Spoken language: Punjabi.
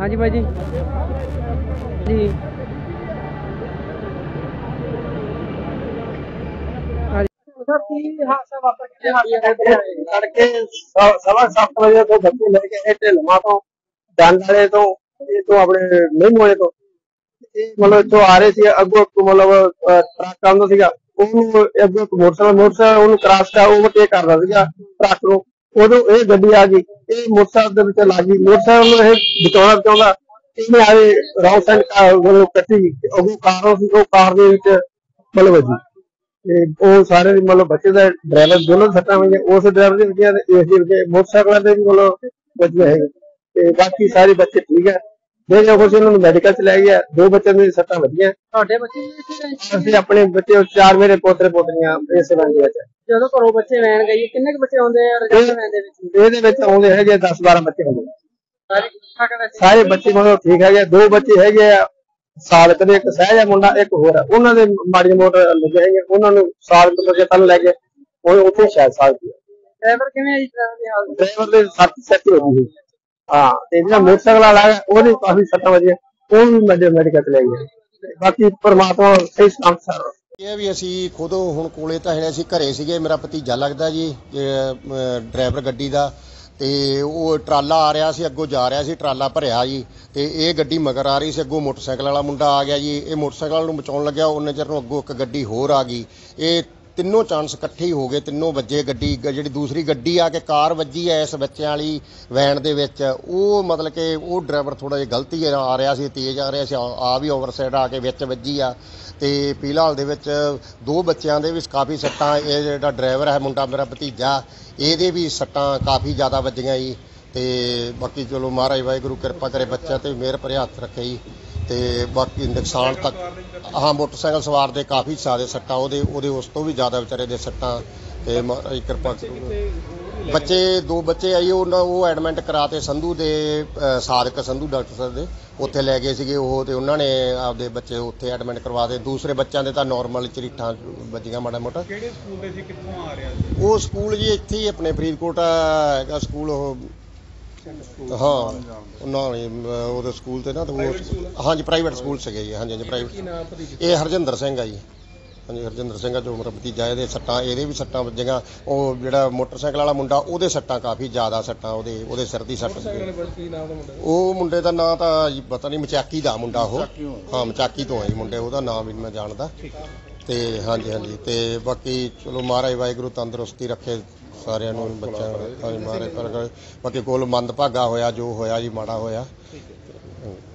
हाँ जी भाई जी जी। हाँ जी हादसा तड़के 7:15 तो बच्चे लेके ढिलमा तो डांडाले तो ये तो अपने नहीं मोए तो मतलब जो आ रहे थे अगो मतलब ट्रक आंदा ਸੀਗਾ ਉਹਨੂੰ ਅੱਗੋਂ ਮੋਟਰਸਾਈਕਲ ਉਹਨੂੰ ਕ੍ਰਾਸ ਕਰ ਓਵਰਟੇਕ ਕਰਦਾ ਸੀਗਾ ਟਰੱਕ ਨੂੰ ਉਦੋਂ ਇਹ ਗੱਡੀ ਆ ਗਈ ਇਹ ਮੋਟਰਸਾਈਕਲ ਦੇ ਵਿੱਚ ਲੱਗ ਗਈ ਮੋਟਰਸਾਈਕਲ ਨੂੰ ਇਹ ਬਚਾਉਣਾ ਇਹਨੇ ਆਏ ਰੌਂਗ ਸਾਈਡ ਮਤਲਬ ਕੱਟੀ ਅੱਗੋਂ ਕਾਰ ਸੀ ਉਹ ਕਾਰ ਦੇ ਵਿੱਚ ਮਤਲਬ ਵੱਜੀ ਤੇ ਉਹ ਸਾਰੇ मतलब बच्चे ਦਾ ਡਰਾਈਵਰ ਦੋਨੋਂ ਸੱਟਾਂ ਹੋਈਆਂ ਉਸ ਡਰਾਈਵਰ ਦੇ ਵੱਜੀਆਂ ਤੇ ਇਸ ਦੇ ਮੋਟਰਸਾਈਕਲਾਂ ਦੇ ਵੀ ਮਤਲਬ ਵੱਜੀਆਂ ਹੈਗੀਆਂ ਤੇ ਬਾਕੀ ਸਾਰੇ ਬੱਚੇ ਠੀਕ ਹੈ ਜੇ ਕੁਛ ਇਹਨਾਂ ਨੂੰ ਮੈਡੀਕਲ ਚ ਲੈ ਗਿਆ ਦੋ ਬੱਚਿਆਂ ਦੀ ਸੱਟਾਂ ਵੱਜੀਆਂ ਤੁਹਾਡੇ ਬੱਚੇ ਵੀ ਅਸੀਂ ਆਪਣੇ ਬੱਚੇ ਚਾਰ ਮੇਰੇ ਪੋਤਰੇ ਪੋਤਰੀਆਂ ਇਸ ਵੈਨ ਦੇ ਵਿੱਚ ਜਦੋਂ ਘਰੋਂ ਬੱਚੇ ਵੈਨ ਗਈ ਕਿੰਨੇ ਕੁ ਬੱਚੇ ਆਉਂਦੇ ਆ ਰਿਜ਼ਲਟ ਵੈਨ ਦੇ ਵਿੱਚ ਇਹਦੇ ਵਿੱਚ ਆਉਂਦੇ ਹੈਗੇ 10-12 ਬੱਚੇ ਹੁੰਦੇ ਸਾਰੇ ਠੀਕ ਠਾਕ ਆ ਵੈਸੇ? ਸਾਰੇ ਬੱਚੇ ਮਤਲਬ ਠੀਕ ਹੈਗੇ ਦੋ ਬੱਚੇ ਹੈਗੇ ਆ ਸਾਲਕ ਦੇ ਇੱਕ ਸਹਿਜ ਆ ਮੁੰਡਾ ਇੱਕ ਹੋਰ ਆ ਉਹਨਾਂ ਦੇ ਮਾੜੀ ਮੋਟਰ ਲੱਗੇ ਹੈਗੇ ਉਹਨਾਂ ਨੂੰ ਸਾਲਕ ਤੋਂ ਅੱਗੇ ਕੱਲ ਲੈ ਕੇ ਉਹ ਉੱਥੇ ਸ਼ਾਇਦ ਸਾਲਕ ਡਰਾਈਵਰ ਕਿਵੇਂ ਆ ਜੀ ਡਰਾਈਵਰ ਦੀ ਹਾਲਤ? ਡਰਾਈਵਰ ਦੇ ਸੱਟ ਹੋ ਗਈ ਹਾਂ ਤੇ ਜਿਹੜਾ ਮੋਟਰਸਾਈਕਲ ਵਾਲਾ ਹੈ ਉਹਦੀ ਕਾਫੀ ਸੱਟਾਂ ਵਜੀਆਂ ਉਹ ਵੀ ਮੈਡੀਕਲ ਚ ਲੈ ਗਏ ਬਾਕੀ परमात्मा सही सलामत सारा ਇਹ ਵੀ ਅਸੀਂ ਖੁਦ ਹੁਣ ਕੋਲੇ ਤਾਂ ਹੈ ਅਸੀਂ ਘਰੇ ਸੀਗੇ ਮੇਰਾ ਭਤੀਜਾ ਲੱਗਦਾ ਜੀ ਡਰਾਈਵਰ ਗੱਡੀ ਦਾ ਤੇ ਉਹ ਟਰਾਲਾ ਆ ਰਿਹਾ ਸੀ ਅੱਗੋਂ ਜਾ ਰਿਹਾ ਸੀ ਟਰਾਲਾ ਭਰਿਆ ਜੀ ਤੇ ਇਹ ਗੱਡੀ ਮਗਰ ਆ ਰਹੀ ਸੀ ਅੱਗੋਂ ਮੋਟਰਸਾਈਕਲ ਵਾਲਾ ਮੁੰਡਾ ਆ ਗਿਆ ਜੀ ਇਹ ਮੋਟਰਸਾਈਕਲ ਨੂੰ ਬਚਾਉਣ ਲੱਗਿਆ ਉਹਨੇ ਚਿਰ ਨੂੰ ਅੱਗੋਂ ਇੱਕ ਗੱਡੀ ਹੋਰ ਆ ਗਈ ਇਹ ਤਿੰਨੋਂ ਚਾਂਸ ਇਕੱਠੇ ਹੀ ਹੋ ਗਏ ਤਿੰਨੋਂ ਵੱਜੇ ਗੱਡੀ ਜਿਹੜੀ ਦੂਸਰੀ ਗੱਡੀ ਆ ਕੇ ਕਾਰ ਵੱਜੀ ਐ ਇਸ ਬੱਚਿਆਂ ਵਾਲੀ ਵੈਨ ਦੇ ਵਿੱਚ ਉਹ ਮਤਲਬ ਕਿ ਉਹ ਡਰਾਈਵਰ ਥੋੜਾ ਜਿਹਾ ਗਲਤੀ ਆ ਰਿਹਾ ਸੀ ਤੇਜ਼ ਆ ਰਿਹਾ ਸੀ ਆ ਵੀ ਓਵਰਸਾਈਡ ਆ ਕੇ ਵਿੱਚ ਵੱਜੀ ਆ ਤੇ ਪੀਲਾਲ ਦੇ ਵਿੱਚ ਦੋ ਬੱਚਿਆਂ ਦੇ ਵੀ ਕਾਫੀ ਸੱਟਾਂ ਇਹ ਜਿਹੜਾ ਡਰਾਈਵਰ ਹੈ ਮੁੰਡਾ ਮੇਰਾ ਭਤੀਜਾ ਇਹਦੇ ਵੀ ਸੱਟਾਂ ਕਾਫੀ ਜ਼ਿਆਦਾ ਵੱਜੀਆਂ ਜੀ ਤੇ ਬਾਕੀ ਚਲੋ ਮਹਾਰਾਜ ਵਾਹਿਗੁਰੂ ਕਿਰਪਾ ਕਰੇ ਬੱਚਿਆਂ ਤੇ ਮਿਹਰ ਭਰੇ ਹੱਥ ਰੱਖੇ ਜੀ ਤੇ ਬਾਕੀ ਨੁਕਸਾਨ ਤੱਕ ਹਾਂ ਮੋਟਰਸਾਈਕਲ ਸਵਾਰ ਦੇ ਕਾਫੀ ਜ਼ਿਆਦਾ ਸੱਟਾਂ ਉਹਦੇ ਉਸ ਤੋਂ ਵੀ ਜ਼ਿਆਦਾ ਵਿਚਾਰੇ ਦੇ ਸੱਟਾਂ ਤੇ ਮਹਾਰਾਜ ਕਿਰਪਾ ਕਰੋ ਬੱਚੇ ਦੋ ਬੱਚੇ ਆਈ ਉਹ ਐਡਮਿਟ ਕਰਾਤੇ ਸੰਧੂ ਦੇ ਸਾਦਕ ਸੰਧੂ ਡਾਕਟਰ ਸਾਹਿਬ ਦੇ ਉੱਥੇ ਲੈ ਗਏ ਸੀਗੇ ਉਹ ਤੇ ਉਹਨਾਂ ਨੇ ਆਪਦੇ ਬੱਚੇ ਉੱਥੇ ਐਡਮਿਟ ਕਰਵਾ ਦੇ ਦੂਸਰੇ ਬੱਚਿਆਂ ਦੇ ਤਾਂ ਨਾਰਮਲ ਝਰੀਟਾਂ ਵੱਜੀਆਂ ਮਾੜਾ ਮੋਟਾ ਕਿਹੜੇ ਸਕੂਲ ਦੇ ਸੀ ਕਿੱਥੋਂ ਆ ਰਿਹਾ ਸੀ ਉਹ ਸਕੂਲ ਜੀ ਇੱਥੇ ਹੀ ਆਪਣੇ ਫਰੀਦਕੋਟ ਹੈਗਾ ਸਕੂਲ ਉਹ ਹਾਂ ਉਹਨਾਂ ਨੇ ਉਹਦੇ ਸਕੂਲ ਤੇ ਨਾ ਹਾਂਜੀ ਪ੍ਰਾਈਵੇਟ ਸਕੂਲ ਸੀਗੇ ਜੀ ਹਾਂਜੀ ਪ੍ਰਾਈਵੇਟ ਇਹ ਹਰਜਿੰਦਰ ਸਿੰਘ ਆ ਜੀ ਹਾਂਜੀ ਹਰਜਿੰਦਰ ਸਿੰਘ ਜੋ ਮੇਰਾ ਭਤੀਜਾ ਇਹਦੇ ਸੱਟਾਂ ਇਹਦੇ ਵੀ ਸੱਟਾਂ ਵੱਜੀਆਂ ਉਹ ਜਿਹੜਾ ਮੋਟਰਸਾਈਕਲ ਵਾਲਾ ਮੁੰਡਾ ਉਹਦੇ ਸੱਟਾਂ ਕਾਫੀ ਜ਼ਿਆਦਾ ਸੱਟਾਂ ਉਹਦੇ ਸਿਰ ਦੀ ਸੱਟ ਉਹ ਮੁੰਡੇ ਦਾ ਨਾਂ ਤਾਂ ਜੀ ਪਤਾ ਨਹੀਂ ਮਚਾਕੀ ਦਾ ਮੁੰਡਾ ਉਹ ਹਾਂ ਮਚਾਕੀ ਤੋਂ ਹੈ ਜੀ ਮੁੰਡੇ ਉਹਦਾ ਨਾਮ ਵੀ ਮੈਂ ਜਾਣਦਾ ਤੇ ਹਾਂਜੀ ਤੇ ਬਾਕੀ ਚਲੋ ਮਹਾਰਾਜ ਵਾਹਿਗੁਰੂ ਤੰਦਰੁਸਤੀ ਰੱਖੇ ਸਾਰਿਆਂ ਨੂੰ ਬੱਚਿਆਂ ਨੂੰ ਮਹਾਰਾਜ ਬਾਕੀ ਕੋਲ ਮੰਦਭਾਗਾ ਹੋਇਆ ਜੋ ਹੋਇਆ ਜੀ ਮਾੜਾ ਹੋਇਆ